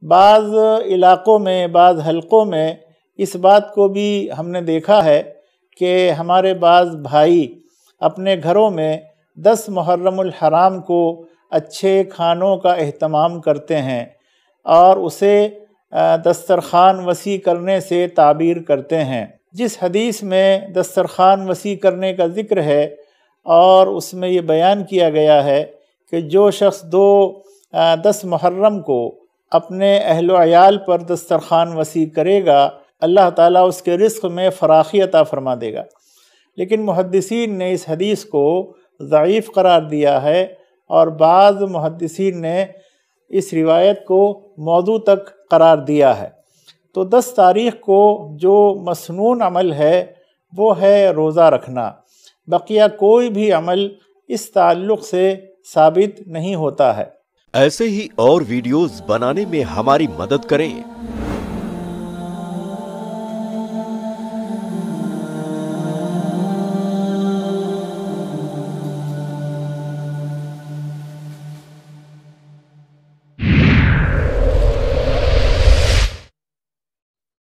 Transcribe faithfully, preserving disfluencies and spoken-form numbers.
بعض علاقوں میں، بعض حلقوں میں اس بات کو بھی ہم نے دیکھا ہے کہ ہمارے بعض بھائی اپنے گھروں میں دس محرم الحرام کو اچھے کھانوں کا اہتمام کرتے ہیں اور اسے دسترخوان وسیع کرنے سے تعبیر کرتے ہیں۔ جس حدیث میں دسترخوان وسیع کرنے کا ذکر ہے اور اس میں یہ بیان کیا گیا ہے کہ جو شخص دو دس محرم کو اپنے اہل و عیال پر دسترخوان وسیع کرے گا، اللہ تعالیٰ اس کے رزق میں فراخی عطا فرما دے گا، لیکن محدثین نے اس حدیث کو ضعیف قرار دیا ہے اور بعض محدثین نے اس روایت کو موضوع تک قرار دیا ہے۔ تو دس تاریخ کو جو مسنون عمل ہے وہ ہے روزہ رکھنا، بقیہ کوئی بھی عمل اس تعلق سے ثابت نہیں ہوتا ہے۔ ایسے ہی اور ویڈیوز بنانے میں ہماری مدد کریں۔